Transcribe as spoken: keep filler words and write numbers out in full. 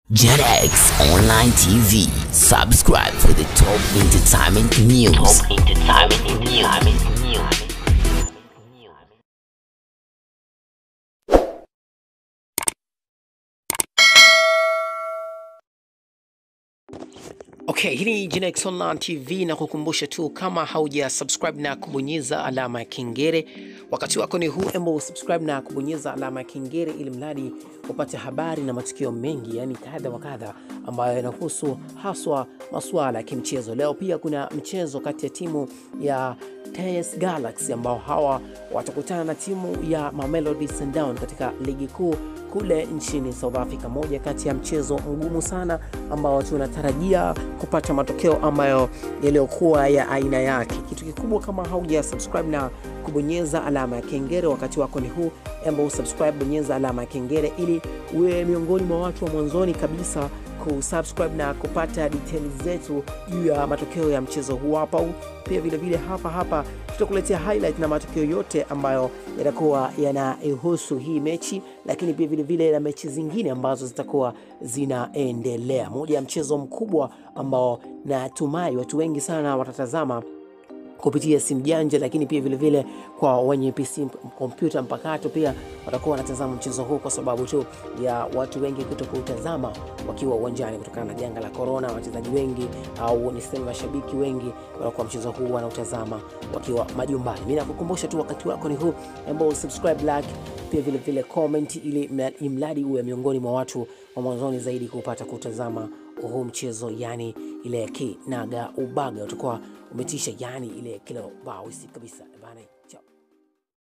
JetX Online T V. Subscribe for the top entertainment news. Top entertainment news. Okay, hii ni JetX Online T V na kukumbusha tu kama hauja subscribe na kubonyeza alama ya kengele, wakati wako ni huu, embo subscribe na kubonyeza alama ya kengele ili mradi upate habari na matukio mengi, yani kadha wa kadha ambayo yanahusu haswa masuala ya kimchezo. Leo pia kuna mchezo kati ya timu ya T S Galaxy ambao hawa watakutana na timu ya Mamelodi Sundowns katika ligi kuu kule nchini South Africa. Moja kati ya mchezo mgumu sana ambao tunatarajia kupata matokeo ambayo yaliokuwa ya aina yake. Kitu kikubwa, kama hauja subscribe na kubonyeza alama ya kengele, wakati wako ni huu, embo subscribe, bonyeza alama ya kengele ili uwe miongoni mwa watu wa mwanzoni kabisa kusubscribe na kupata details zetu juu ya matokeo ya mchezo huu hapa. Pia vile vile hapa hapa tutakuletea highlight na matokeo yote ambayo yatakuwa yanahusu hii mechi, lakini pia vile vile na mechi zingine ambazo zitakuwa zinaendelea. Moja ya mchezo mkubwa ambao natumai watu wengi sana watatazama kupitia simu janja, lakini pia vile vile kwa wenye P C, kompyuta mpakato, pia watakuwa wanatazama mchezo huu kwa sababu tu ya watu wengi kutokutazama wakiwa uwanjani kutokana na janga la corona. Wachezaji wengi au niseme mashabiki wengi wanakuwa mchezo huu wanautazama wakiwa majumbani. Mimi nakukumbusha tu wakati wako ni huu, embo subscribe, like, pia vile vile comment ili imradi uwe miongoni mwa watu wa mwanzoni zaidi kupata kutazama huu mchezo, yani ile kinaga ubaga utakuwa umetisha, yani ile kilo bao kabisa bana. Ciao.